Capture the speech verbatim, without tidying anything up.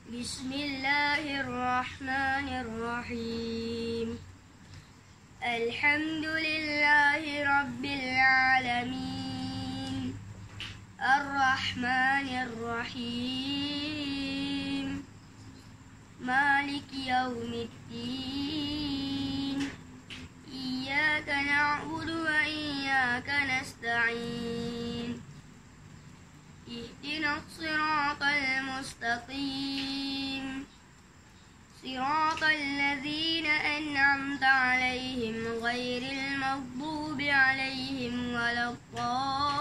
بسم الله الرحمن الرحيم. الحمد لله رب العالمين الرحمن الرحيم مالك يوم الدين إياك نعبد وإياك نستعين اهدنا الصراط المستقيم صراط الذين أنعمت عليهم غير المغضوب عليهم ولا الضالين.